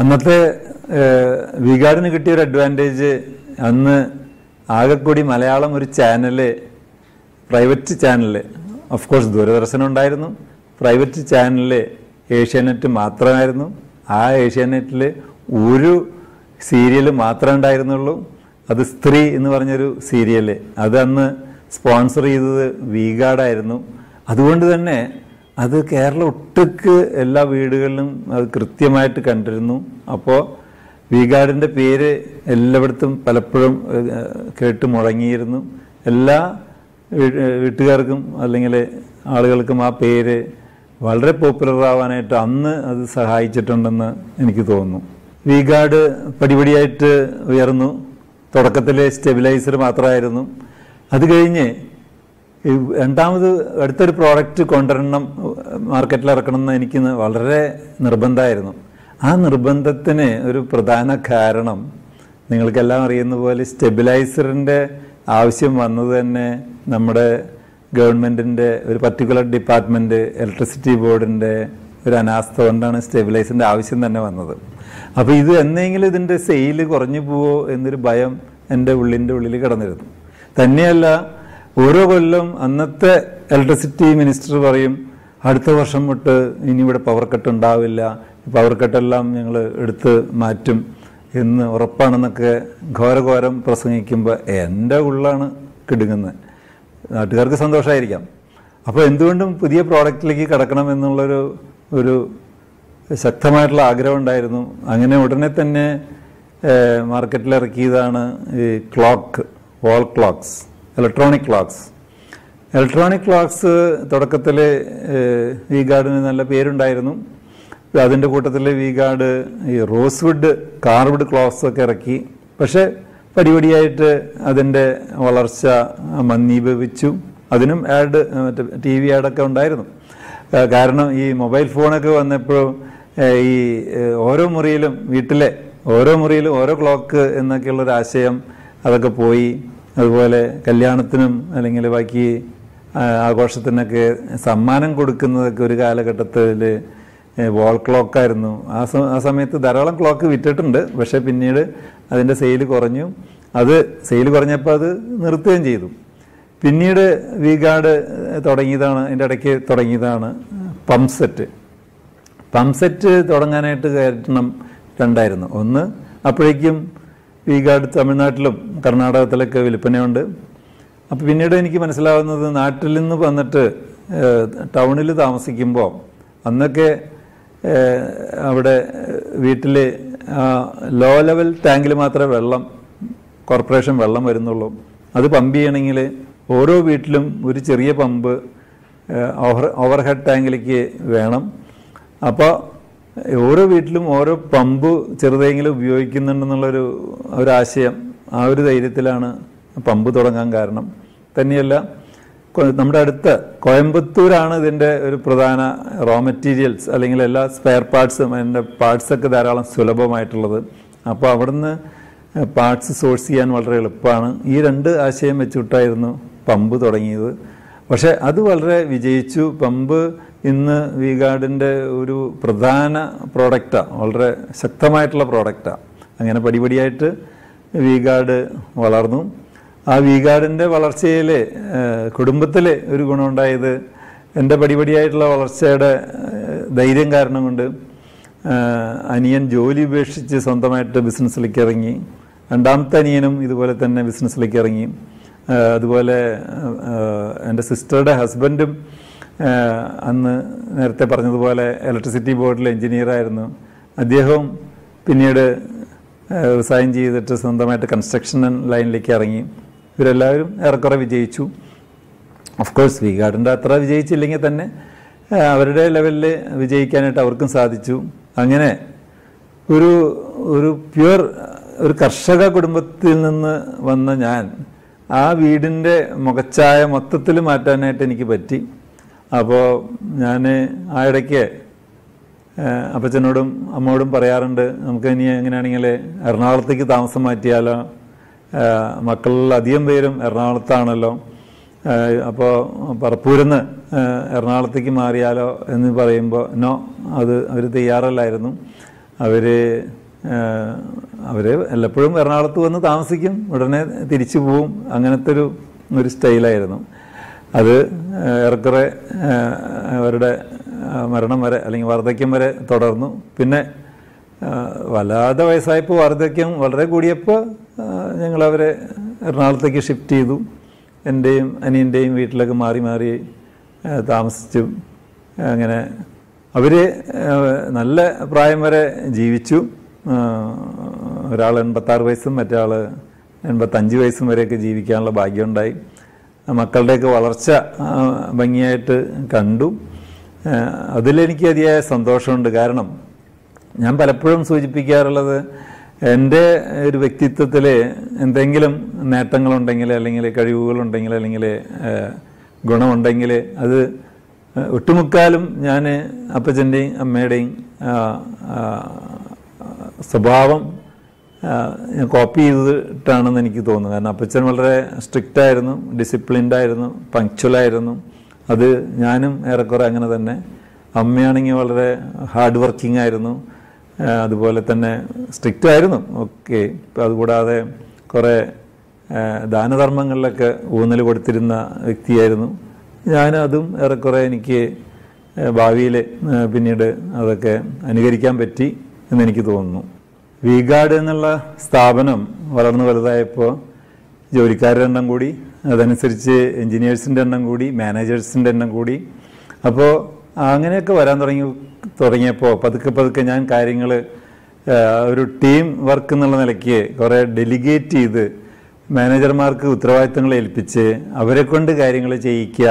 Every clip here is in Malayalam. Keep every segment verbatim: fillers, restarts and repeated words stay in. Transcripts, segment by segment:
അന്നത്തെ വികാടിന് കിട്ടിയൊരു അഡ്വാൻറ്റേജ്, അന്ന് ആകെക്കൂടി മലയാളം ഒരു channel, private channel, of course ദൂരദർശനം ഉണ്ടായിരുന്നു, പ്രൈവറ്റ് ചാനല് ഏഷ്യാനെറ്റ് മാത്രമായിരുന്നു. ആ ഏഷ്യാനെറ്റിൽ ഒരു സീരിയൽ മാത്രമേ ഉണ്ടായിരുന്നുള്ളൂ. അത് സ്ത്രീ എന്ന് പറഞ്ഞൊരു സീരിയല്. അത് അന്ന് സ്പോൺസർ ചെയ്തത് വികാടായിരുന്നു. അതുകൊണ്ട് തന്നെ അത് കേരളം ഒട്ടുക്ക് എല്ലാ വീടുകളിലും അത് കൃത്യമായിട്ട് കണ്ടിരുന്നു. അപ്പോൾ വികാടിൻ്റെ പേര് എല്ലായിടത്തും പലപ്പോഴും കേട്ട് മുഴങ്ങിയിരുന്നു. എല്ലാ വീട്ടുകാർക്കും അല്ലെങ്കിൽ ആളുകൾക്കും ആ പേര് വളരെ പോപ്പുലർ ആവാനായിട്ട് അന്ന് അത് സഹായിച്ചിട്ടുണ്ടെന്ന് എനിക്ക് തോന്നുന്നു. വികാട് പടിപടിയായിട്ട് ഉയർന്നു. തുടക്കത്തിൽ സ്റ്റെബിലൈസർ മാത്രമായിരുന്നു. അത് കഴിഞ്ഞ് രണ്ടാമത് അടുത്തൊരു പ്രോഡക്റ്റ് കൊണ്ടുവരണം, മാർക്കറ്റിൽ ഇറക്കണം എന്ന് എനിക്ക് വളരെ നിർബന്ധമായിരുന്നു. ആ നിർബന്ധത്തിന് ഒരു പ്രധാന കാരണം നിങ്ങൾക്കെല്ലാം അറിയുന്ന പോലെ സ്റ്റെബിലൈസറിൻ്റെ ആവശ്യം വന്നത് തന്നെ നമ്മുടെ ഗവൺമെൻറ്റിൻ്റെ ഒരു പർട്ടിക്കുലർ ഡിപ്പാർട്ട്മെൻറ്റ് ഇലക്ട്രിസിറ്റി ബോർഡിൻ്റെ ഒരു അനാസ്ഥ കൊണ്ടാണ് സ്റ്റെബിലൈസറിൻ്റെ ആവശ്യം തന്നെ വന്നത്. അപ്പോൾ ഇത് എന്നെങ്കിലും ഇതിൻ്റെ സെയില് കുറഞ്ഞു പോവോ എന്നൊരു ഭയം എൻ്റെ ഉള്ളിൻ്റെ ഉള്ളിൽ കിടന്നിരുന്നു. തന്നെയല്ല, ഓരോ കൊല്ലം അന്നത്തെ ഇലക്ട്രിസിറ്റി മിനിസ്റ്റർ പറയും അടുത്ത വർഷം തൊട്ട് ഇനി ഇവിടെ പവർ കട്ട് ഉണ്ടാവില്ല, പവർ കട്ടെല്ലാം ഞങ്ങൾ എടുത്ത് മാറ്റും എന്ന് ഉറപ്പാണെന്നൊക്കെ ഘോരഘോരം പ്രസംഗിക്കുമ്പോൾ എൻ്റെ ഉള്ളാണ് കിടുങ്ങുന്നത്. നാട്ടുകാർക്ക് സന്തോഷമായിരിക്കാം. അപ്പോൾ എന്തുകൊണ്ടും പുതിയ പ്രോഡക്റ്റിലേക്ക് കടക്കണം എന്നുള്ളൊരു ഒരു ശക്തമായിട്ടുള്ള ആഗ്രഹം ഉണ്ടായിരുന്നു. അങ്ങനെ ഉടനെ തന്നെ മാർക്കറ്റിലിറക്കിയതാണ് ഈ clock, wall clocks, electronic clocks. Electronic clocks തുടക്കത്തിൽ വികാടിന് നല്ല പേരുണ്ടായിരുന്നു. അതിൻ്റെ കൂട്ടത്തിൽ വികാട് ഈ റോസ്വുഡ് കാർവ്ഡ് ക്ലോക്സ് ഒക്കെ ഇറക്കി. പക്ഷേ പടിപടിയായിട്ട് അതിൻ്റെ വളർച്ച മന്ദീഭവിച്ചു. അതിനും ആഡ്, മറ്റേ ടി വി ആഡൊക്കെ ഉണ്ടായിരുന്നു. കാരണം ഈ മൊബൈൽ ഫോണൊക്കെ വന്നപ്പോൾ ഈ ഓരോ മുറിയിലും, വീട്ടിലെ ഓരോ മുറിയിലും ഓരോ ക്ലോക്ക് എന്നൊക്കെയുള്ളൊരാശയം അതൊക്കെ പോയി. അതുപോലെ കല്യാണത്തിനും അല്ലെങ്കിൽ ബാക്കി ആഘോഷത്തിനൊക്കെ സമ്മാനം കൊടുക്കുന്നതൊക്കെ ഒരു കാലഘട്ടത്തിൽ വാൾ ക്ലോക്കായിരുന്നു. ആ ആ സമയത്ത് ധാരാളം ക്ലോക്ക് വിറ്റിട്ടുണ്ട്. പക്ഷേ പിന്നീട് അതിൻ്റെ സെയിൽ കുറഞ്ഞു. അത് സെയിൽ കുറഞ്ഞപ്പോൾ അത് നിർത്തുകയും ചെയ്തു. പിന്നീട് വികാട് തുടങ്ങിയതാണ്, അതിൻ്റെ ഇടയ്ക്ക് തുടങ്ങിയതാണ് പമ്പ് സെറ്റ്. പമ്പ് സെറ്റ് തുടങ്ങാനായിട്ട് കാരണം രണ്ടായിരുന്നു. ഒന്ന്, അപ്പോഴേക്കും വികാട് തമിഴ്നാട്ടിലും കർണാടകത്തിലൊക്കെ വിൽപ്പനയുണ്ട്. അപ്പോൾ പിന്നീട് എനിക്ക് മനസ്സിലാവുന്നത്, നാട്ടിൽ നിന്ന് വന്നിട്ട് ടൗണിൽ താമസിക്കുമ്പോൾ അന്നൊക്കെ അവിടെ വീട്ടിൽ ലോ ലെവൽ ടാങ്കിൽ മാത്രമേ വെള്ളം, കോർപ്പറേഷൻ വെള്ളം വരുന്നുള്ളൂ. അത് പമ്പ് ചെയ്യണമെങ്കിൽ ഓരോ വീട്ടിലും ഒരു ചെറിയ പമ്പ് ഓവർ ഓവർ ഹെഡ് ടാങ്കിലേക്ക് വേണം. അപ്പോൾ ഓരോ വീട്ടിലും ഓരോ പമ്പ് ചെറുതെങ്കിലും ഉപയോഗിക്കുന്നുണ്ടെന്നുള്ളൊരു ഒരാശയം, ആ ഒരു ധൈര്യത്തിലാണ് പമ്പ് തുടങ്ങാൻ കാരണം. തന്നെയല്ല, നമ്മുടെ അടുത്ത കോയമ്പത്തൂരാണ് ഇതിൻ്റെ ഒരു പ്രധാന റോ മെറ്റീരിയൽസ്, അല്ലെങ്കിൽ എല്ലാ സ്പെയർ പാർട്സും അതിൻ്റെ പാർട്സൊക്കെ ധാരാളം സുലഭമായിട്ടുള്ളത്. അപ്പോൾ അവിടുന്ന് പാർട്സ് സോഴ്സ് ചെയ്യാൻ വളരെ എളുപ്പമാണ്. ഈ രണ്ട് ആശയം വെച്ചുവിട്ടായിരുന്നു പമ്പ് തുടങ്ങിയത്. പക്ഷേ അത് വളരെ വിജയിച്ചു. പമ്പ് ഇന്ന് വികാടിൻ്റെ ഒരു പ്രധാന പ്രോഡക്റ്റാണ്, വളരെ ശക്തമായിട്ടുള്ള പ്രോഡക്റ്റാണ്. അങ്ങനെ പടിപടിയായിട്ട് വികാട് വളർന്നു. ആ വികാടിൻ്റെ വളർച്ചയിൽ കുടുംബത്തിൽ ഒരു ഗുണമുണ്ടായത്, എൻ്റെ പടിപടിയായിട്ടുള്ള വളർച്ചയുടെ ധൈര്യം കാരണം കൊണ്ട് അനിയൻ ജോലി ഉപേക്ഷിച്ച് സ്വന്തമായിട്ട് ബിസിനസ്സിലേക്ക് ഇറങ്ങി. രണ്ടാമത്തെ അനിയനും ഇതുപോലെ തന്നെ ബിസിനസ്സിലേക്ക് ഇറങ്ങി. അതുപോലെ എൻ്റെ സിസ്റ്ററുടെ ഹസ്ബൻഡും അന്ന് നേരത്തെ പറഞ്ഞതുപോലെ ഇലക്ട്രിസിറ്റി ബോർഡിലെ എൻജിനീയറായിരുന്നു. അദ്ദേഹവും പിന്നീട് റിസൈൻ ചെയ്തിട്ട് സ്വന്തമായിട്ട് കൺസ്ട്രക്ഷൻ ലൈനിലേക്ക് ഇറങ്ങി. ഇവരെല്ലാവരും ഏറെക്കുറെ വിജയിച്ചു. ഓഫ് കോഴ്സ് വികാടിൻ്റെ അത്ര വിജയിച്ചില്ലെങ്കിൽ തന്നെ അവരുടെ ലെവലിൽ വിജയിക്കാനായിട്ട് അവർക്കും സാധിച്ചു. അങ്ങനെ ഒരു ഒരു പ്യുവർ ഒരു കർഷക കുടുംബത്തിൽ നിന്ന് വന്ന ഞാൻ ആ വീടിൻ്റെ മുഖച്ഛായ മൊത്തത്തിൽ മാറ്റാനായിട്ട് എനിക്ക് പറ്റി. അപ്പോൾ ഞാൻ ആ ഇടയ്ക്ക് അപ്പച്ചനോടും അമ്മോടും പറയാറുണ്ട്, നമുക്ക് ഇനി എങ്ങനെയാണെങ്കിൽ എറണാകുളത്തേക്ക് താമസം മാറ്റിയാലോ, മക്കളിൽ അധികം പേരും എറണാകുളത്താണല്ലോ, അപ്പോൾ പറപ്പൂരിന്ന് എറണാകുളത്തേക്ക് മാറിയാലോ എന്ന് പറയുമ്പോൾ നോ, അത് അവർ തയ്യാറല്ലായിരുന്നു. അവർ അവർ എല്ലപ്പോഴും എറണാകുളത്ത് വന്ന് താമസിക്കും, ഉടനെ തിരിച്ചു പോവും. അങ്ങനത്തെ ഒരു ഒരു സ്റ്റൈലായിരുന്നു അത്. ഏറെക്കുറെ അവരുടെ മരണം വരെ അല്ലെങ്കിൽ വാർദ്ധക്യം വരെ തുടർന്നു. പിന്നെ വല്ലാതെ വയസ്സായപ്പോൾ വാർദ്ധക്യം വളരെ കൂടിയപ്പോൾ ഞങ്ങളവരെ എറണാകുളത്തേക്ക് ഷിഫ്റ്റ് ചെയ്തു. എൻ്റെയും അനിയൻ്റെയും വീട്ടിലൊക്കെ മാറി മാറി താമസിച്ചു. അങ്ങനെ അവർ നല്ല പ്രായം വരെ ജീവിച്ചു. ഒരാൾ എൺപത്താറ് വയസ്സും മറ്റേ എൺപത്തഞ്ച് വയസ്സും വരെയൊക്കെ ജീവിക്കാനുള്ള ഭാഗ്യമുണ്ടായി. മക്കളുടെയൊക്കെ വളർച്ച ഭംഗിയായിട്ട് കണ്ടു. അതിലെനിക്ക് അതിയായ സന്തോഷമുണ്ട്. കാരണം ഞാൻ പലപ്പോഴും സൂചിപ്പിക്കാറുള്ളത്, എൻ്റെ ഒരു വ്യക്തിത്വത്തിൽ എന്തെങ്കിലും നേട്ടങ്ങളുണ്ടെങ്കിൽ അല്ലെങ്കിൽ കഴിവുകളുണ്ടെങ്കിൽ അല്ലെങ്കിൽ ഗുണമുണ്ടെങ്കിൽ അത് ഒട്ടുമുക്കാലും ഞാൻ അപ്പച്ചൻ്റെയും അമ്മയുടെയും സ്വഭാവം കോപ്പി ചെയ്തിട്ടാണെന്ന് എനിക്ക് തോന്നുന്നു. കാരണം അപ്പച്ചൻ വളരെ സ്ട്രിക്റ്റായിരുന്നു, ഡിസിപ്ലിൻഡായിരുന്നു, പങ്ക്ച്വലായിരുന്നു. അത് ഞാനും ഏറെക്കുറെ അങ്ങനെ തന്നെ. അമ്മയാണെങ്കിൽ വളരെ ഹാർഡ് വർക്കിംഗ് ആയിരുന്നു, അതുപോലെ തന്നെ സ്ട്രിക്റ്റ് ആയിരുന്നു. ഓക്കെ, അതുകൂടാതെ കുറേ ദാനധർമ്മങ്ങളിലൊക്കെ ഊന്നൽ കൊടുത്തിരുന്ന വ്യക്തിയായിരുന്നു ഞാൻ. അതും ഏറെക്കുറെ എനിക്ക് ഭാവിയിൽ പിന്നീട് അതൊക്കെ അനുകരിക്കാൻ പറ്റി എന്നെനിക്ക് തോന്നുന്നു. വി ഗാർഡ് എന്നുള്ള സ്ഥാപനം വളർന്നു വലുതായപ്പോൾ ജോലിക്കാരുടെ എണ്ണം കൂടി, അതനുസരിച്ച് എൻജിനീയേഴ്സിൻ്റെ എണ്ണം കൂടി, മാനേജേഴ്സിൻ്റെ എണ്ണം കൂടി. അപ്പോൾ അങ്ങനെയൊക്കെ വരാൻ തുടങ്ങി തുടങ്ങിയപ്പോൾ പതുക്കെ പതുക്കെ ഞാൻ കാര്യങ്ങൾ ഒരു ടീം വർക്ക് എന്നുള്ള നിലയ്ക്ക് കുറേ ഡെലിഗേറ്റ് ചെയ്ത് മാനേജർമാർക്ക് ഉത്തരവാദിത്തങ്ങൾ ഏൽപ്പിച്ച് അവരെ കൊണ്ട് കാര്യങ്ങൾ ചെയ്യിക്കുക,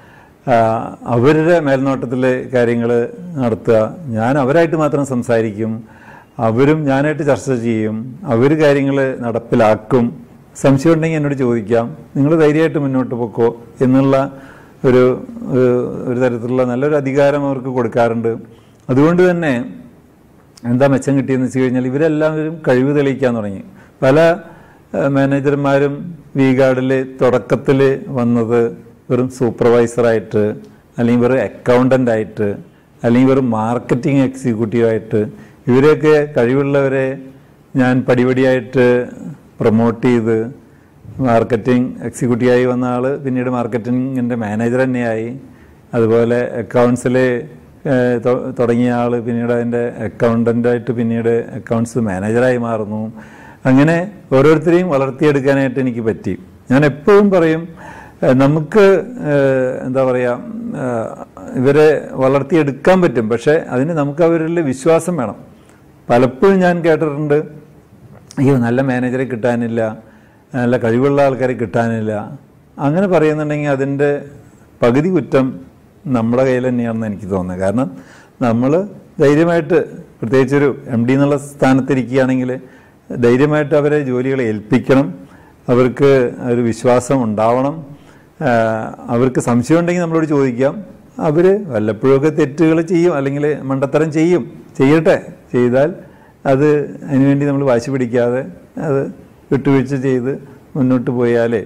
അവരുടെ മേൽനോട്ടത്തിൽ കാര്യങ്ങൾ നടത്തുക. ഞാൻ അവരായിട്ട് മാത്രം സംസാരിക്കും, അവരും ഞാനായിട്ട് ചർച്ച ചെയ്യും, അവർ കാര്യങ്ങൾ നടപ്പിലാക്കും. സംശയം ഉണ്ടെങ്കിൽ എന്നോട് ചോദിക്കാം, നിങ്ങൾ ധൈര്യമായിട്ട് മുന്നോട്ട് പോക്കോ എന്നുള്ള ഒരു ഒരു തരത്തിലുള്ള നല്ലൊരു അധികാരം അവർക്ക് കൊടുക്കാറുണ്ട്. അതുകൊണ്ട് തന്നെ എന്താ മെച്ചം കിട്ടിയെന്ന് വെച്ച് കഴിഞ്ഞാൽ ഇവരെല്ലാവരും കഴിവ് തെളിയിക്കാൻ തുടങ്ങി. പല മാനേജർമാരും വി ഗാർഡിൽ തുടക്കത്തിൽ വന്നത് വെറും സൂപ്പർവൈസറായിട്ട്, അല്ലെങ്കിൽ വെറും അക്കൗണ്ടൻ്റായിട്ട്, അല്ലെങ്കിൽ വെറും മാർക്കറ്റിംഗ് എക്സിക്യൂട്ടീവായിട്ട്. ഇവരെയൊക്കെ കഴിവുള്ളവരെ ഞാൻ പടിപടിയായിട്ട് പ്രൊമോട്ട് ചെയ്ത് മാർക്കറ്റിംഗ് എക്സിക്യൂട്ടീവായി വന്ന ആൾ പിന്നീട് മാർക്കറ്റിങ്ങിൻ്റെ മാനേജർ തന്നെയായി. അതുപോലെ അക്കൗണ്ട്സിൽ തുടങ്ങിയ ആൾ പിന്നീട് അതിൻ്റെ അക്കൗണ്ടൻ്റായിട്ട് പിന്നീട് അക്കൗണ്ട്സ് മാനേജറായി മാറുന്നു. അങ്ങനെ ഓരോരുത്തരെയും വളർത്തിയെടുക്കാനായിട്ട് എനിക്ക് പറ്റി. ഞാൻ എപ്പോഴും പറയും, നമുക്ക് എന്താ പറയുക, ഇവരെ വളർത്തിയെടുക്കാൻ പറ്റും, പക്ഷേ അതിന് നമുക്ക് അവരിൽ വിശ്വാസം വേണം. പലപ്പോഴും ഞാൻ കേട്ടിട്ടുണ്ട്, അയ്യോ നല്ല മാനേജറെ കിട്ടാനില്ല, നല്ല കഴിവുള്ള ആൾക്കാരെ കിട്ടാനില്ല. അങ്ങനെ പറയുന്നുണ്ടെങ്കിൽ അതിൻ്റെ പകുതി കുറ്റം നമ്മുടെ കയ്യിൽ തന്നെയാണെന്ന് എനിക്ക് തോന്നുന്നത്. കാരണം നമ്മൾ ധൈര്യമായിട്ട്, പ്രത്യേകിച്ചൊരു എം ഡി എന്നുള്ള സ്ഥാനത്തിരിക്കുകയാണെങ്കിൽ ധൈര്യമായിട്ട് അവരെ ജോലികളെ ഏൽപ്പിക്കണം. അവർക്ക് ഒരു വിശ്വാസം ഉണ്ടാവണം. അവർക്ക് സംശയം ഉണ്ടെങ്കിൽ നമ്മളോട് ചോദിക്കാം. അവർ വല്ലപ്പോഴൊക്കെ തെറ്റുകൾ ചെയ്യും, അല്ലെങ്കിൽ മണ്ടത്തരം ചെയ്യും, ചെയ്യട്ടെ. ചെയ്താൽ അത് അതിനുവേണ്ടി നമ്മൾ വാശി പിടിക്കാതെ അത് വിട്ടുവീഴ്ച ചെയ്ത് മുന്നോട്ട് പോയാലേ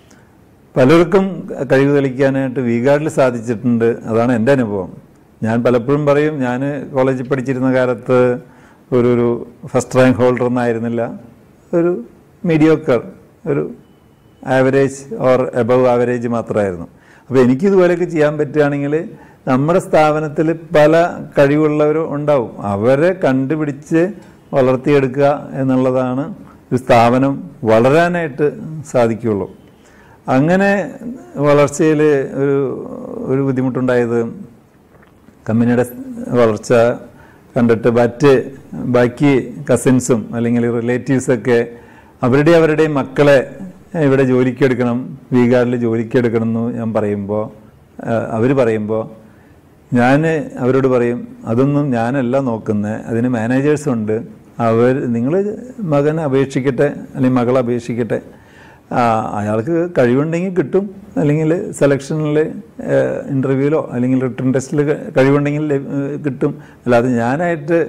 പലർക്കും കഴിവ് തെളിയിക്കാനായിട്ട് വി ഗാർഡിൽ സാധിച്ചിട്ടുണ്ട്. അതാണ് എൻ്റെ അനുഭവം. ഞാൻ പലപ്പോഴും പറയും, ഞാൻ കോളേജിൽ പഠിച്ചിരുന്ന കാലത്ത് ഒരു ഒരു ഫസ്റ്റ് റാങ്ക് ഹോൾഡർ ഒന്നായിരുന്നില്ല, ഒരു മീഡിയോക്കർ, ഒരു ആവറേജ് ഓർ എബവ് ആവറേജ് മാത്രമായിരുന്നു. അപ്പോൾ എനിക്കിതുപോലെയൊക്കെ ചെയ്യാൻ പറ്റുകയാണെങ്കിൽ നമ്മുടെ സ്ഥാപനത്തിൽ പല കഴിവുള്ളവരും ഉണ്ടാവും. അവരെ കണ്ടുപിടിച്ച് വളർത്തിയെടുക്കുക എന്നുള്ളതാണ് ഒരു സ്ഥാപനം വളരാനായിട്ട് സാധിക്കുകയുള്ളൂ. അങ്ങനെ വളർച്ചയിൽ ഒരു ഒരു ബുദ്ധിമുട്ടുണ്ടായത്, കമ്പനിയുടെ വളർച്ച കണ്ടിട്ട് മറ്റ് ബാക്കി കസിൻസും അല്ലെങ്കിൽ റിലേറ്റീവ്സൊക്കെ അവരുടെ അവരുടെ മക്കളെ ഇവിടെ ജോലിക്കെടുക്കണം, വി ഗാർഡിൽ ജോലിക്കെടുക്കണം എന്ന് ഞാൻ പറയുമ്പോൾ അവർ പറയുമ്പോൾ ഞാൻ അവരോട് പറയും, അതൊന്നും ഞാനല്ല നോക്കുന്നത്, അതിന് മാനേജേഴ്സുണ്ട്. അവർ നിങ്ങൾ മകൻ അപേക്ഷിക്കട്ടെ അല്ലെങ്കിൽ മകൾ അപേക്ഷിക്കട്ടെ, അയാൾക്ക് കഴിവുണ്ടെങ്കിൽ കിട്ടും, അല്ലെങ്കിൽ സെലക്ഷനിൽ ഇൻ്റർവ്യൂവിലോ അല്ലെങ്കിൽ റിട്ടേൺ ടെസ്റ്റിൽ കഴിവുണ്ടെങ്കിൽ കിട്ടും. അല്ലാതെ ഞാനായിട്ട്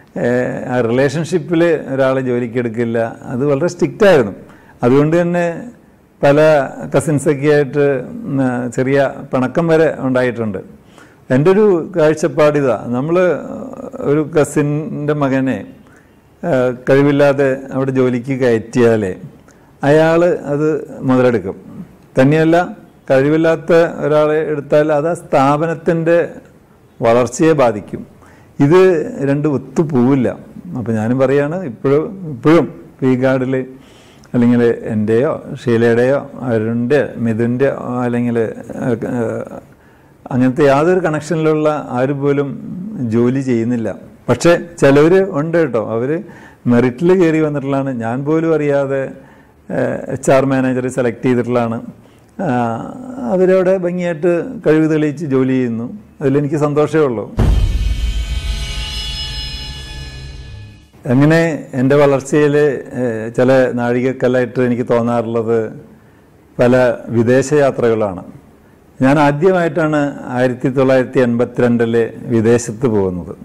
ആ റിലേഷൻഷിപ്പിൽ ഒരാളെ ജോലിക്ക് എടുക്കില്ല. അത് വളരെ സ്ട്രിക്റ്റായിരുന്നു. അതുകൊണ്ട് തന്നെ പല കസിൻസൊക്കെ ആയിട്ട് ചെറിയ പിണക്കം വരെ ഉണ്ടായിട്ടുണ്ട്. എൻ്റെ ഒരു കാഴ്ചപ്പാടിതാ, നമ്മൾ ഒരു കസിൻ്റെ മകനെ കഴിവില്ലാതെ അവിടെ ജോലിക്ക് കയറ്റിയാൽ അയാൾ അത് മുതലെടുക്കും. തന്നെയല്ല, കഴിവില്ലാത്ത ഒരാളെ എടുത്താൽ അത് ആ സ്ഥാപനത്തിൻ്റെ വളർച്ചയെ ബാധിക്കും. ഇത് രണ്ട് ഒത്തുപോവില്ല. അപ്പോൾ ഞാനും പറയാണ്, ഇപ്പോഴും ഇപ്പോഴും ഈ ഗാർഡിൽ അല്ലെങ്കിൽ എൻ്റെയോ ഷീലയുടെയോ അരുണിൻ്റെ മിഥുൻ്റെ അല്ലെങ്കിൽ അങ്ങനത്തെ യാതൊരു കണക്ഷനിലുള്ള ആരും പോലും ജോലി ചെയ്യുന്നില്ല. പക്ഷേ ചിലവർ ഉണ്ട് കേട്ടോ, അവർ മെറിറ്റിൽ കയറി വന്നിട്ടുള്ളതാണ്. ഞാൻ പോലും അറിയാതെ എച്ച് ആർ മാനേജറെ സെലക്ട് ചെയ്തിട്ടുള്ളതാണ്. അവരവിടെ ഭംഗിയായിട്ട് കഴിവ് തെളിയിച്ച് ജോലി ചെയ്യുന്നു. അതിലെനിക്ക് സന്തോഷമേ ഉള്ളൂ. അങ്ങനെ എൻ്റെ വളർച്ചയിൽ ചില നാഴികക്കല്ലായിട്ട് എനിക്ക് തോന്നാറുള്ളത് പല വിദേശ യാത്രകളാണ്. ഞാൻ ആദ്യമായിട്ടാണ് ആയിരത്തി തൊള്ളായിരത്തി എൺപത്തിരണ്ടില് വിദേശത്ത് പോകുന്നത്.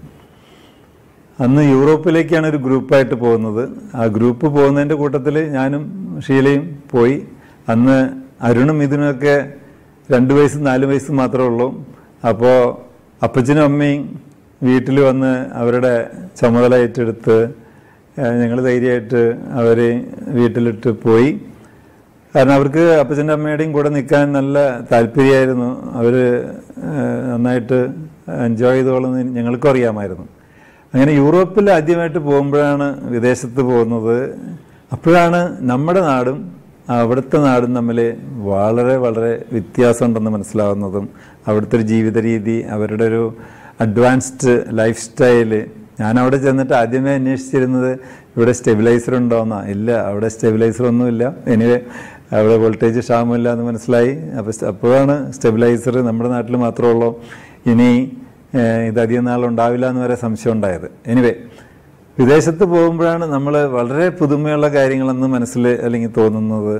അന്ന് യൂറോപ്പിലേക്കാണ് ഒരു ഗ്രൂപ്പായിട്ട് പോകുന്നത്. ആ ഗ്രൂപ്പ് പോകുന്നതിൻ്റെ കൂട്ടത്തിൽ ഞാനും ഷീലയും പോയി. അന്ന് അരുണും ഇതിനൊക്കെ രണ്ട് വയസ്സും നാല് വയസ്സും മാത്രമേ ഉള്ളൂ. അപ്പോൾ അപ്പച്ചനും അമ്മയും വീട്ടിൽ വന്ന് അവരുടെ ചുമതല ഏറ്റെടുത്ത് ഞങ്ങൾ ധൈര്യമായിട്ട് അവരെ വീട്ടിലിട്ട് പോയി. കാരണം അവർക്ക് അപ്പച്ചൻ്റെ അമ്മയുടെയും കൂടെ നിൽക്കാൻ നല്ല താല്പര്യമായിരുന്നു. അവർ നന്നായിട്ട് എൻജോയ് ചെയ്തോളെന്ന് ഞങ്ങൾക്കും അറിയാമായിരുന്നു. അങ്ങനെ യൂറോപ്പിൽ ആദ്യമായിട്ട് പോകുമ്പോഴാണ് വിദേശത്ത് പോകുന്നത്. അപ്പോഴാണ് നമ്മുടെ നാടും അവിടുത്തെ നാടും തമ്മിൽ വളരെ വളരെ വ്യത്യാസമുണ്ടെന്ന് മനസ്സിലാവുന്നതും അവിടുത്തെ ഒരു ജീവിത രീതി, അവരുടെ ഒരു അഡ്വാൻസ്ഡ് ലൈഫ് സ്റ്റൈല്. ഞാൻ അവിടെ ചെന്നിട്ട് ആദ്യമേ അന്വേഷിച്ചിരുന്നത് ഇവിടെ സ്റ്റെബിലൈസർ ഉണ്ടോയെന്നാ. ഇല്ല, അവിടെ സ്റ്റെബിലൈസർ ഒന്നുമില്ല. എനിവേ അവിടെ വോൾട്ടേജ് ക്ഷാമമില്ല എന്ന് മനസ്സിലായി. അപ്പോൾ അപ്പോഴാണ് സ്റ്റെബിലൈസർ നമ്മുടെ നാട്ടിൽ മാത്രമേ ഉള്ളൂ, ഇനി ഇതധികം നാളുണ്ടാവില്ല എന്ന് വരെ സംശയം ഉണ്ടായത്. എനിവേ വിദേശത്ത് പോകുമ്പോഴാണ് നമ്മൾ വളരെ പുതുമയുള്ള കാര്യങ്ങളെന്ന് മനസ്സിൽ അല്ലെങ്കിൽ തോന്നുന്നത്.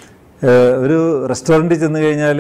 ഒരു റെസ്റ്റോറൻറ്റിൽ ചെന്ന് കഴിഞ്ഞാൽ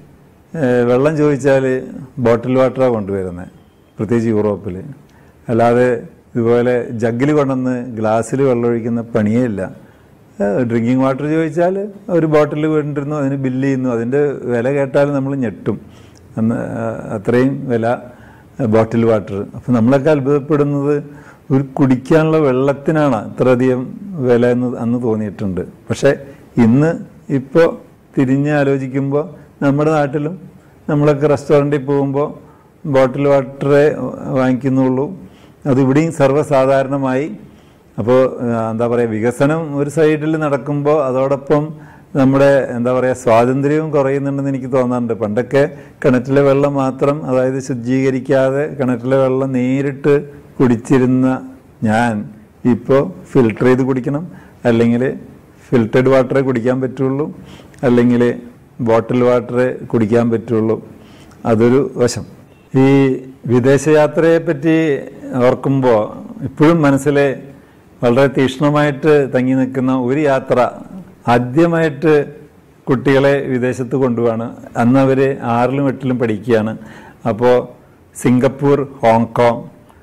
വെള്ളം ചോദിച്ചാൽ ബോട്ടിൽ വാട്ടറാണ് കൊണ്ടുവരുന്നത്, പ്രത്യേകിച്ച് യൂറോപ്പിൽ. അല്ലാതെ ഇതുപോലെ ജഗ്ഗിൽ കൊണ്ടുവന്ന് ഗ്ലാസ്സിൽ വെള്ളം ഒഴിക്കുന്ന പണിയേ ഇല്ല. ഡ്രിങ്കിങ് വാട്ടർ ചോദിച്ചാൽ ഒരു ബോട്ടിൽ കൊണ്ടിരുന്നു, അതിന് ബില്ല് ചെയ്യുന്നു. അതിൻ്റെ വില കേട്ടാൽ നമ്മൾ ഞെട്ടും, അന്ന് അത്രയും വില ബോട്ടിൽ വാട്ടർ. അപ്പം നമ്മളൊക്കെ അത്ഭുതപ്പെടുന്നത് ഒരു കുടിക്കാനുള്ള വെള്ളത്തിനാണ് ഇത്രയധികം വില എന്ന് അന്ന് തോന്നിയിട്ടുണ്ട്. പക്ഷേ ഇന്ന് ഇപ്പോൾ തിരിഞ്ഞ് ആലോചിക്കുമ്പോൾ നമ്മുടെ നാട്ടിലും നമ്മളൊക്കെ റെസ്റ്റോറൻറ്റിൽ പോകുമ്പോൾ ബോട്ടിൽ വാട്ടറേ വാങ്ങിക്കുന്നുള്ളൂ. അതിവിടെയും സർവ്വസാധാരണമായി. അപ്പോൾ എന്താ പറയുക, വികസനം ഒരു സൈഡിൽ നടക്കുമ്പോൾ അതോടൊപ്പം നമ്മുടെ എന്താ പറയുക സ്വാതന്ത്ര്യവും കുറയുന്നുണ്ടെന്ന് എനിക്ക് തോന്നാറുണ്ട്. പണ്ടൊക്കെ കിണറ്റിലെ വെള്ളം മാത്രം, അതായത് ശുചീകരിക്കാതെ കിണറ്റിലെ വെള്ളം നേരിട്ട് കുടിച്ചിരുന്ന ഞാൻ ഇപ്പോൾ ഫിൽട്ടർ ചെയ്ത് കുടിക്കണം, അല്ലെങ്കിൽ ഫിൽറ്റർഡ് വാട്ടറേ കുടിക്കാൻ പറ്റുള്ളൂ, അല്ലെങ്കിൽ ബോട്ടിൽ വാട്ടറേ കുടിക്കാൻ പറ്റുള്ളൂ. അതൊരു വശം. ഈ വിദേശയാത്രയെ പറ്റി ഓർക്കുമ്പോൾ ഇപ്പോഴും മനസ്സിൽ വളരെ തീക്ഷ്ണമായിട്ട് തങ്ങി നിൽക്കുന്ന ഒരു യാത്ര, ആദ്യമായിട്ട് കുട്ടികളെ വിദേശത്ത് കൊണ്ടുപോവാണ്. അന്ന് അവർ ആറിലും എട്ടിലും പഠിക്കുകയാണ്. അപ്പോൾ സിംഗപ്പൂർ, ഹോങ്കോങ്,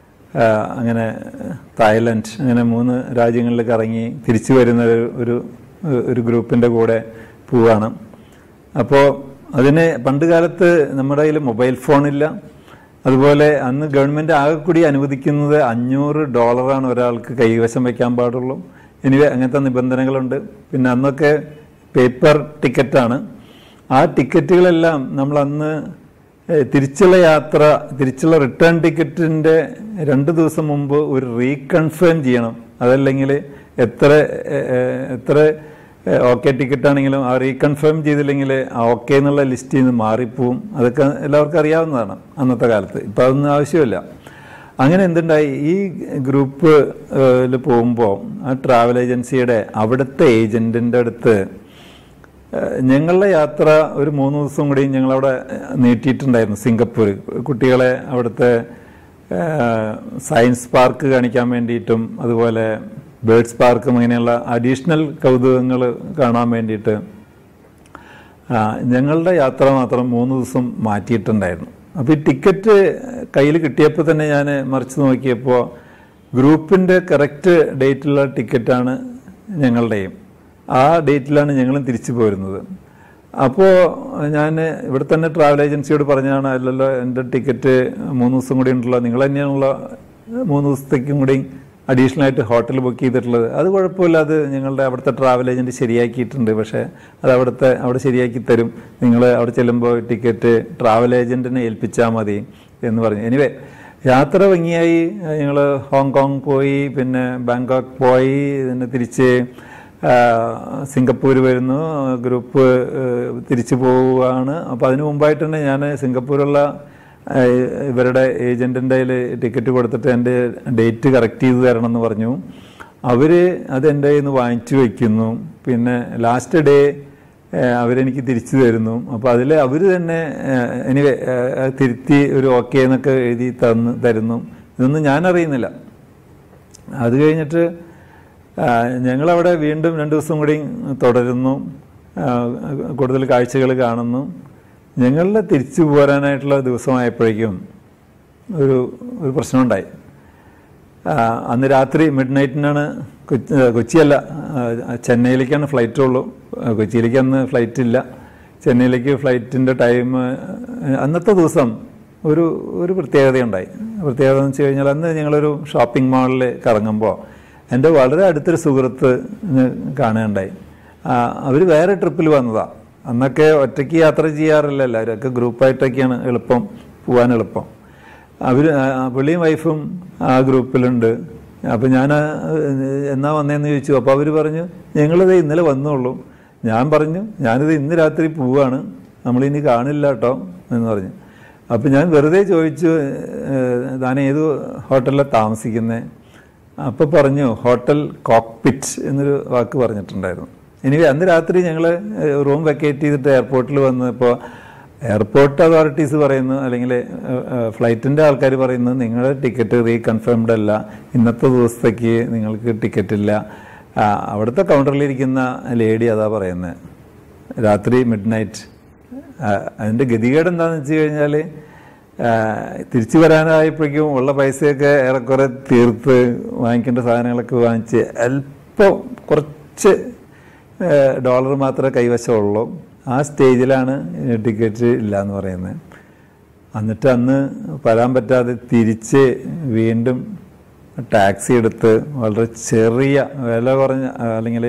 അങ്ങനെ തായ്ലൻഡ്, അങ്ങനെ മൂന്ന് രാജ്യങ്ങളിൽ കറങ്ങി തിരിച്ചു വരുന്ന ഒരു ഒരു ഗ്രൂപ്പിൻ്റെ കൂടെ പോവാണ്. അപ്പോൾ അതിന് പണ്ട് കാലത്ത് നമ്മുടെ കയ്യിൽ മൊബൈൽ ഫോണില്ല. അതുപോലെ അന്ന് ഗവൺമെൻറ് ആകെ കൂടി അനുവദിക്കുന്നത് അഞ്ഞൂറ് ഡോളറാണ് ഒരാൾക്ക് കൈവശം വയ്ക്കാൻ പാടുള്ളൂ. ഇനി അങ്ങനത്തെ നിബന്ധനകളുണ്ട്. പിന്നെ അന്നൊക്കെ പേപ്പർ ടിക്കറ്റാണ്. ആ ടിക്കറ്റുകളെല്ലാം നമ്മൾ അന്ന് തിരിച്ചുള്ള യാത്ര, തിരിച്ചുള്ള റിട്ടേൺ ടിക്കറ്റിൻ്റെ രണ്ട് ദിവസം മുമ്പ് ഒരു റീകൺഫേം ചെയ്യണം. അതല്ലെങ്കിൽ എത്ര എത്ര ഓക്കെ ടിക്കറ്റാണെങ്കിലും ആ റീകൺഫേം ചെയ്തില്ലെങ്കിൽ ആ ഓക്കെ എന്നുള്ള ലിസ്റ്റിൽ നിന്ന് മാറിപ്പോവും. അതൊക്കെ എല്ലാവർക്കും അറിയാവുന്നതാണ് അന്നത്തെ കാലത്ത്. ഇപ്പം അതൊന്നും ആവശ്യമില്ല. അങ്ങനെ എന്തുണ്ടായി, ഈ ഗ്രൂപ്പിൽ പോകുമ്പോൾ ആ ട്രാവൽ ഏജൻസിയുടെ അവിടുത്തെ ഏജൻറ്റിൻ്റെ അടുത്ത് ഞങ്ങളുടെ യാത്ര ഒരു മൂന്ന് ദിവസം കൂടി ഞങ്ങളവിടെ നീട്ടിയിട്ടുണ്ടായിരുന്നു. സിംഗപ്പൂർ കുട്ടികളെ അവിടുത്തെ സയൻസ് പാർക്ക് കാണിക്കാൻ വേണ്ടിയിട്ടും അതുപോലെ ബേർഡ്സ് പാർക്കും അങ്ങനെയുള്ള അഡീഷണൽ കൗതുകങ്ങൾ കാണാൻ വേണ്ടിയിട്ട് ഞങ്ങളുടെ യാത്ര മാത്രം മൂന്ന് ദിവസം മാറ്റിയിട്ടുണ്ടായിരുന്നു. അപ്പോൾ ഈ ടിക്കറ്റ് കയ്യിൽ കിട്ടിയപ്പോൾ തന്നെ ഞാൻ മറിച്ച് നോക്കിയപ്പോൾ ഗ്രൂപ്പിൻ്റെ കറക്റ്റ് ഡേറ്റിലുള്ള ടിക്കറ്റാണ് ഞങ്ങളുടെയും. ആ ഡേറ്റിലാണ് ഞങ്ങളും തിരിച്ചു പോരുന്നത്. അപ്പോൾ ഞാൻ ഇവിടെ തന്നെ ട്രാവൽ ഏജൻസിയോട് പറഞ്ഞാണ്, അല്ലല്ലോ എൻ്റെ ടിക്കറ്റ് മൂന്ന് ദിവസം കൂടി ഉണ്ടല്ലോ, നിങ്ങൾ തന്നെയാണുള്ള മൂന്ന് ദിവസത്തേക്കും കൂടി അഡീഷണൽ ആയിട്ട് ഹോട്ടൽ ബുക്ക് ചെയ്തിട്ടുള്ളത്. അത് കുഴപ്പമില്ല, അത് ഞങ്ങളുടെ അവിടുത്തെ ട്രാവൽ ഏജൻറ്റ് ശരിയാക്കിയിട്ടുണ്ട്, പക്ഷേ അത് അവിടുത്തെ അവിടെ ശരിയാക്കി തരും, നിങ്ങൾ അവിടെ ചെല്ലുമ്പോൾ ടിക്കറ്റ് ട്രാവൽ ഏജൻറ്റിനെ ഏൽപ്പിച്ചാൽ മതി എന്ന് പറഞ്ഞു. എനിവേ യാത്ര ഭംഗിയായി. ഞങ്ങൾ ഹോങ്കോങ് പോയി, പിന്നെ ബാങ്കോക്ക് പോയി, പിന്നെ തിരിച്ച് സിംഗപ്പൂർ വരുന്നു, ഗ്രൂപ്പ് തിരിച്ചു പോവുകയാണ്. അപ്പോൾ അതിന് മുമ്പായിട്ട് തന്നെ ഞാൻ സിംഗപ്പൂരുള്ള ഇവരുടെ ഏജൻറ്റിൻ്റെ കയ്യിൽ ടിക്കറ്റ് കൊടുത്തിട്ട് എൻ്റെ ഡേറ്റ് കറക്റ്റ് ചെയ്ത് തരണം എന്ന് പറഞ്ഞു. അവർ അത് എൻ്റെ കയ്യിൽ നിന്ന് വാങ്ങിച്ചു വയ്ക്കുന്നു. പിന്നെ ലാസ്റ്റ് ഡേ അവരെനിക്ക് തിരിച്ചു തരുന്നു. അപ്പോൾ അതിൽ അവർ തന്നെ എനിവേ തിരുത്തി ഒരു ഓക്കെ എന്നൊക്കെ എഴുതി തന്ന് തരുന്നു. ഇതൊന്നും ഞാൻ അറിയുന്നില്ല. അത് കഴിഞ്ഞിട്ട് ഞങ്ങളവിടെ വീണ്ടും രണ്ട് ദിവസം കൂടി തുടരുന്നു, കൂടുതൽ കാഴ്ചകൾ കാണുന്നു. ഞങ്ങളുടെ തിരിച്ചു പോരാനായിട്ടുള്ള ദിവസമായപ്പോഴേക്കും ഒരു ഒരു പ്രശ്നമുണ്ടായി. അന്ന് രാത്രി മിഡ് നൈറ്റിനാണ്, കൊച്ചി കൊച്ചിയല്ല ചെന്നൈയിലേക്കാണ് ഫ്ലൈറ്റ് ഉള്ളൂ. കൊച്ചിയിലേക്ക് അന്ന് ഫ്ലൈറ്റ് ഇല്ല. ചെന്നൈയിലേക്ക് ഫ്ലൈറ്റിൻ്റെ ടൈം അന്നത്തെ ദിവസം ഒരു ഒരു പ്രത്യേകതയുണ്ടായി. പ്രത്യേകത എന്ന് വെച്ച് കഴിഞ്ഞാൽ അന്ന് ഞങ്ങളൊരു ഷോപ്പിംഗ് മാളിൽ കറങ്ങുമ്പോൾ എൻ്റെ വളരെ അടുത്തൊരു സുഹൃത്ത് കാണുകയുണ്ടായി. അവർ വേറെ ട്രിപ്പിൽ വന്നതാണ്. അന്നൊക്കെ ഒറ്റയ്ക്ക് യാത്ര ചെയ്യാറില്ല, എല്ലാവരും ഗ്രൂപ്പായിട്ടൊക്കെയാണ് എളുപ്പം പോകാൻ എളുപ്പം. അവർ പുള്ളിയും വൈഫും ആ ഗ്രൂപ്പിലുണ്ട്. അപ്പോൾ ഞാൻ എന്നാ വന്നതെന്ന് ചോദിച്ചു. അപ്പോൾ അവർ പറഞ്ഞു ഞങ്ങളിത് ഇന്നലെ വന്നുള്ളൂ. ഞാൻ പറഞ്ഞു ഞാനിത് ഇന്ന് രാത്രി പോവുകയാണ്, നമ്മളിനി കാണില്ല കേട്ടോ എന്ന് പറഞ്ഞു. അപ്പോൾ ഞാൻ വെറുതെ ചോദിച്ചു താൻ ഏത് ഹോട്ടലിലാണ് താമസിക്കുന്നത്? അപ്പോൾ പറഞ്ഞു ഹോട്ടൽ കോക്പിറ്റ് എന്നൊരു വാക്ക് പറഞ്ഞിട്ടുണ്ടായിരുന്നു. ഇനി അന്ന് രാത്രി ഞങ്ങൾ റൂം വെക്കേറ്റ് ചെയ്തിട്ട് എയർപോർട്ടിൽ വന്നപ്പോൾ എയർപോർട്ട് അതോറിറ്റീസ് പറയുന്നു, അല്ലെങ്കിൽ ഫ്ലൈറ്റിൻ്റെ ആൾക്കാർ പറയുന്നു നിങ്ങളുടെ ടിക്കറ്റ് റീകൺഫേംഡ് അല്ല, ഇന്നത്തെ ദിവസത്തേക്ക് നിങ്ങൾക്ക് ടിക്കറ്റ് ഇല്ല. അവിടുത്തെ കൗണ്ടറിലിരിക്കുന്ന ലേഡി അതാ പറയുന്നത്, രാത്രി മിഡ് നൈറ്റ്. അതിൻ്റെ ഗതികേട് എന്താണെന്ന് വെച്ച് കഴിഞ്ഞാൽ തിരിച്ചു വരാനായപ്പോഴേക്കും ഉള്ള പൈസയൊക്കെ ഏറെക്കുറെ തീർത്ത് വാങ്ങിക്കേണ്ട സാധനങ്ങളൊക്കെ വാങ്ങിച്ച് അല്പം കുറച്ച് ഡോളർ മാത്രമേ കൈവശമുള്ളൂ. ആ സ്റ്റേജിലാണ് ടിക്കറ്റ് ഇല്ല എന്ന് പറയുന്നത്. എന്നിട്ട് അന്ന് വരാൻ പറ്റാതെ തിരിച്ച് വീണ്ടും ടാക്സി എടുത്ത് വളരെ ചെറിയ വില കുറഞ്ഞ അല്ലെങ്കിൽ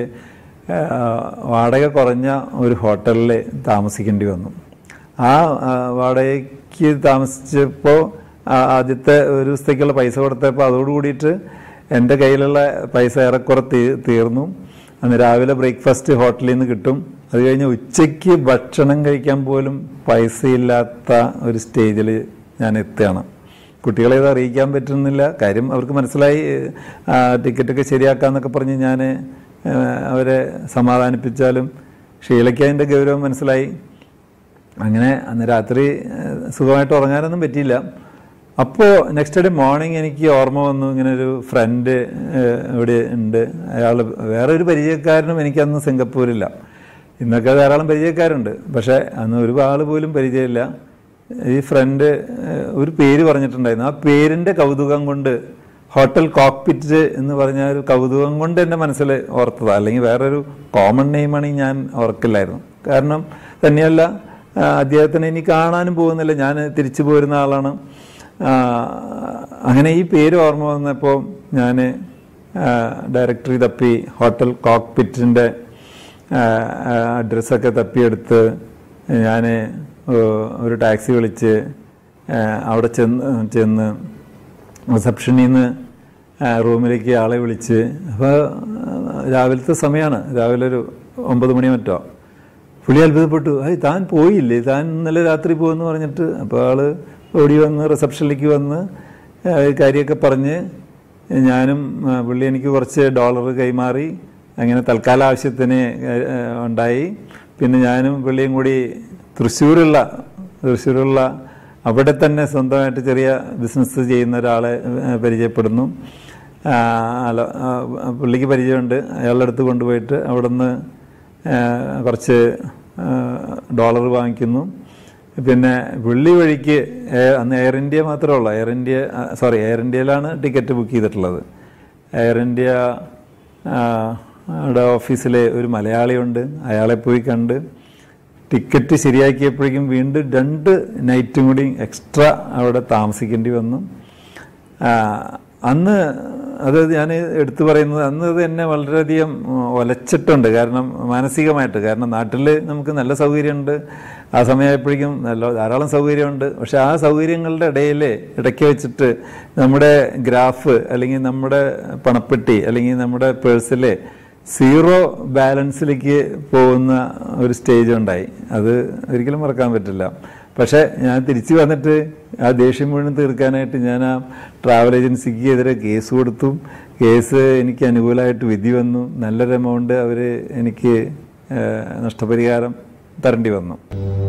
വാടക കുറഞ്ഞ ഒരു ഹോട്ടലിൽ താമസിക്കേണ്ടി വന്നു. ആ വാടകയ്ക്ക് താമസിച്ചപ്പോൾ ആദ്യത്തെ ഒരു ദിവസത്തേക്കുള്ള പൈസ കൊടുത്തപ്പോൾ അതോട് കൂടിയിട്ട് എൻ്റെ കയ്യിലുള്ള പൈസ ഏറെക്കുറെ തീ തീർന്നു അന്ന് രാവിലെ ബ്രേക്ക്ഫാസ്റ്റ് ഹോട്ടലിൽ നിന്ന് കിട്ടും. അത് കഴിഞ്ഞ് ഉച്ചയ്ക്ക് ഭക്ഷണം കഴിക്കാൻ പോലും പൈസയില്ലാത്ത ഒരു സ്റ്റേജിൽ ഞാൻ എത്തുകയാണ്. കുട്ടികളെ ഇത് അറിയിക്കാൻ പറ്റുന്നില്ല. കാര്യം അവർക്ക് മനസ്സിലായി. ടിക്കറ്റൊക്കെ ശരിയാക്കാമെന്നൊക്കെ പറഞ്ഞ് ഞാൻ അവരെ സമാധാനിപ്പിച്ചാലും ഷീലയ്ക്ക് അതിൻ്റെ ഗൗരവം മനസ്സിലായി. അങ്ങനെ അന്ന് രാത്രി സുഖമായിട്ട് ഉറങ്ങാനൊന്നും പറ്റിയില്ല. അപ്പോൾ നെക്സ്റ്റ് ഡേ മോർണിംഗ് എനിക്ക് ഓർമ്മ വന്നു, ഇങ്ങനെ ഒരു ഫ്രണ്ട് ഇവിടെ ഉണ്ട്. അയാൾ വേറെ ഒരു പരിചയക്കാരനും എനിക്കന്ന് സിംഗപ്പൂരില്ല. ഇന്നൊക്കെ ധാരാളം പരിചയക്കാരുണ്ട്, പക്ഷേ അന്ന് ഒരു ആൾ പോലും പരിചയമില്ല. ഈ ഫ്രണ്ട് ഒരു പേര് പറഞ്ഞിട്ടുണ്ടായിരുന്നു. ആ പേരിൻ്റെ കൗതുകം കൊണ്ട് ഹോട്ടൽ കോക്പിറ്റ് എന്ന് പറഞ്ഞ ഒരു കൗതുകം കൊണ്ട് എൻ്റെ മനസ്സിൽ ഓർത്തതാണ്. അല്ലെങ്കിൽ വേറൊരു കോമൺ നെയിമാണെങ്കിൽ ഞാൻ ഓർക്കില്ലായിരുന്നു. കാരണം തന്നെയല്ല അദ്ദേഹത്തിന് ഇനി കാണാനും പോകുന്നില്ല, ഞാൻ തിരിച്ചു പോരുന്ന ആളാണ്. അങ്ങനെ ഈ പേര് ഓർമ്മ വന്നപ്പോൾ ഞാൻ ഡയറക്ടറി തപ്പി ഹോട്ടൽ കോക്പിറ്റിൻ്റെ അഡ്രസ്സൊക്കെ തപ്പിയെടുത്ത് ഞാൻ ഒരു ടാക്സി വിളിച്ച് അവിടെ ചെന്ന് ചെന്ന് റിസപ്ഷനിൽ നിന്ന് റൂമിലേക്ക് ആളെ വിളിച്ച്. അപ്പോൾ രാവിലത്തെ സമയമാണ്, രാവിലെ ഒരു ഒമ്പത് മണി മറ്റോ. പുള്ളി അത്ഭുതപ്പെട്ടു, അത് താൻ പോയില്ലേ, താൻ ഇന്നലെ രാത്രി പോകുമെന്ന് പറഞ്ഞിട്ട്. അപ്പോൾ ആൾ ഓടി വന്ന് റിസപ്ഷനിലേക്ക് വന്ന് കാര്യമൊക്കെ പറഞ്ഞ് ഞാനും പുള്ളി എനിക്ക് കുറച്ച് ഡോളർ കൈമാറി. അങ്ങനെ തൽക്കാല ആവശ്യത്തിന് ഉണ്ടായി. പിന്നെ ഞാനും പുള്ളിയും കൂടി തൃശ്ശൂരുള്ള തൃശ്ശൂരുള്ള അവിടെ തന്നെ സ്വന്തമായിട്ട് ചെറിയ ബിസിനസ് ചെയ്യുന്ന ഒരാളെ പരിചയപ്പെടുന്നു. പുള്ളിക്ക് പരിചയമുണ്ട്. അയാളുടെ അടുത്ത് കൊണ്ടുപോയിട്ട് അവിടെ നിന്ന് കുറച്ച് ഡോളർ വാങ്ങിക്കുന്നു. പിന്നെ പുള്ളി വഴിക്ക് അന്ന് എയർ ഇന്ത്യ മാത്രമേ ഉള്ളൂ. എയർ ഇന്ത്യ സോറി എയർ ഇന്ത്യയിലാണ് ടിക്കറ്റ് ബുക്ക് ചെയ്തിട്ടുള്ളത്. എയർ ഇന്ത്യ യുടെ ഓഫീസിലെ ഒരു മലയാളിയുണ്ട്, അയാളെ പോയി കണ്ട് ടിക്കറ്റ് ശരിയാക്കിയപ്പോഴേക്കും വീണ്ടും രണ്ട് നൈറ്റും കൂടി എക്സ്ട്രാ അവിടെ താമസിക്കേണ്ടി വന്നു. അന്ന് അത് ഞാൻ എടുത്തു പറയുന്നത് അന്ന് അത് എന്നെ വളരെയധികം ഒലച്ചിട്ടുണ്ട്. കാരണം മാനസികമായിട്ട്, കാരണം നാട്ടിൽ നമുക്ക് നല്ല സൗകര്യമുണ്ട്, ആ സമയമായപ്പോഴേക്കും നല്ല ധാരാളം സൗകര്യമുണ്ട്. പക്ഷെ ആ സൗകര്യങ്ങളുടെ ഇടയിൽ ഇടയ്ക്ക് വെച്ചിട്ട് നമ്മുടെ ഗ്രാഫ് അല്ലെങ്കിൽ നമ്മുടെ പണപ്പെട്ടി അല്ലെങ്കിൽ നമ്മുടെ പേഴ്സിലെ സീറോ ബാലൻസിലേക്ക് പോകുന്ന ഒരു സ്റ്റേജ് ഉണ്ടായി. അത് ഒരിക്കലും മറക്കാൻ പറ്റില്ല. പക്ഷേ ഞാൻ തിരിച്ചു വന്നിട്ട് ആ ദേഷ്യം മുഴുവൻ തീർക്കാനായിട്ട് ഞാൻ ആ ട്രാവൽ ഏജൻസിക്ക് എതിരെ കേസ് കൊടുത്തു. കേസ് എനിക്ക് അനുകൂലമായിട്ട് വിധി വന്നു. നല്ലൊരു എമൗണ്ട് അവർ എനിക്ക് നഷ്ടപരിഹാരം തരേണ്ടി വന്നു.